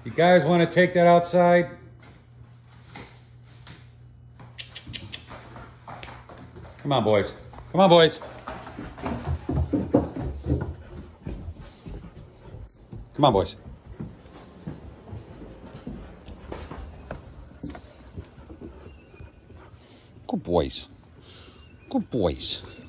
You guys want to take that outside? Come on, boys. Come on, boys. Come on, boys. Good boys. Good boys.